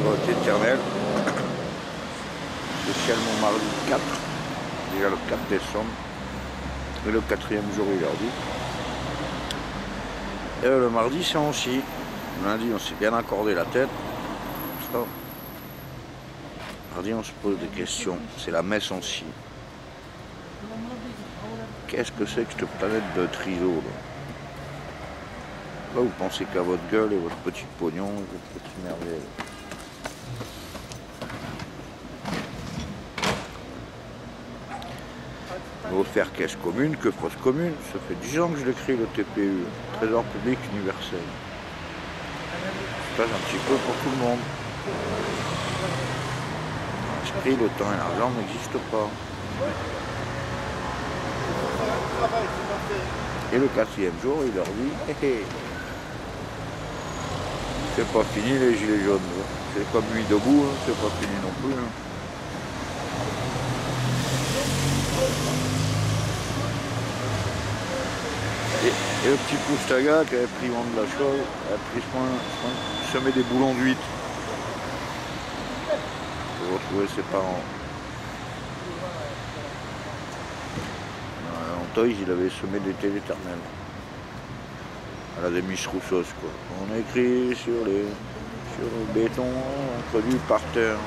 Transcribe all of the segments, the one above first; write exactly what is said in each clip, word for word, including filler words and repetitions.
vote éternel. Spécialement mardi quatre, déjà le quatre décembre. Et le quatrième jour, il leur dit. Et le mardi, c'est aussi. Le lundi, on s'est bien accordé la tête. Ça. Mardi, on se pose des questions. C'est la messe en si. Qu'est-ce que c'est que cette planète de Triso là, là, vous pensez qu'à votre gueule et votre petit pognon, votre petit merveille. On va faire caisse commune que fosse commune. Ça fait dix ans que je l'écris le T P U, Trésor public universel. Ça, c'est un petit peu pour tout le monde. Dans l'esprit, le temps et l'argent n'existent pas. Et le quatrième jour, il leur dit hé hé, c'est pas fini les gilets jaunes. C'est comme lui debout, hein. C'est pas fini non plus. Hein. Et, et le petit Poustaga qui avait pris vent de la chose, a pris soin, soin de semer des boulons d'huîtres pour retrouver ses parents. Antoine, il avait semé l'été l'éternel. À la demi roussos quoi. On a écrit sur les sur le béton, introduit par terre.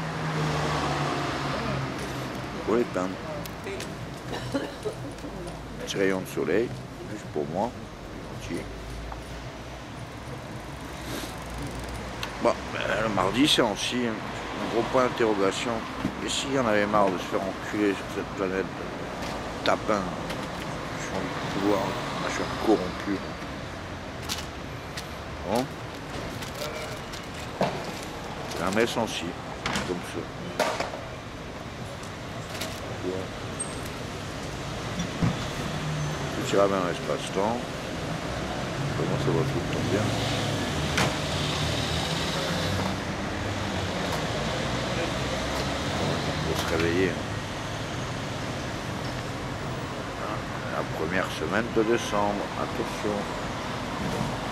Pour les peindre. Petit rayon de soleil, juste pour moi. Gentil. Bon, ben, le mardi c'est aussi un gros point d'interrogation. Et s'il y en avait marre de se faire enculer sur cette planète de tapin, champ de pouvoir, machin corrompu. Bon. C'est un messe en si, comme ça. Je tire bien l'espace-temps. Comment ça va tout le temps bien. Faut se réveiller. La première semaine de décembre, attention.